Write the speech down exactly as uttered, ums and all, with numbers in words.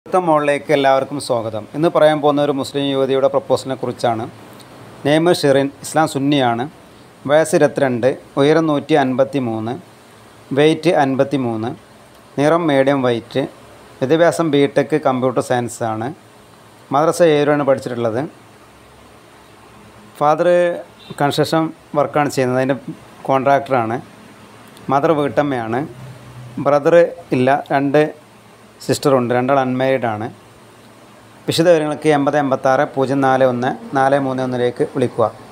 അടുത്ത മോളിലേക്ക് എല്ലാവർക്കും സ്വാഗതം. ഇന്ന് പറയാൻ പോകുന്ന ഒരു മുസ്ലിം യുവതിയുടെ പ്രപ്പോസലിനെ കുറിച്ചാണ്. നെയ്മ് ഷിറിൻ, ഇസ്ലാം സുന്നിയാണ്, വയസ്സ് ഇരുപത്തിരണ്ട്, ഉയരം നൂറ്റി അൻപത്തി മൂന്ന്, വെയ്റ്റ് അൻപത്തി മൂന്ന്, നിറം മീഡിയം വൈറ്റ്, വിദ്യാഭ്യാസം ബി ടെക് കമ്പ്യൂട്ടർ സയൻസ് ആണ്, മദ്രസ ഏഴുമാണ് പഠിച്ചിട്ടുള്ളത്. ഫാദർ കൺസ്ട്രക്ഷൻ വർക്കാണ് ചെയ്യുന്നത്, അതിൻ്റെ കോൺട്രാക്ടറാണ്. മദർ വീട്ടമ്മയാണ്. ബ്രദർ ഇല്ല, രണ്ട് സിസ്റ്ററുണ്ട്, രണ്ടാൾ അൺമാരീഡാണ്. വിശദവിവരങ്ങൾക്ക് എൺപത് എൺപത്താറ് പൂജ്യം നാല് ഒന്ന് നാല് മൂന്ന് ഒന്നിലേക്ക് വിളിക്കുക.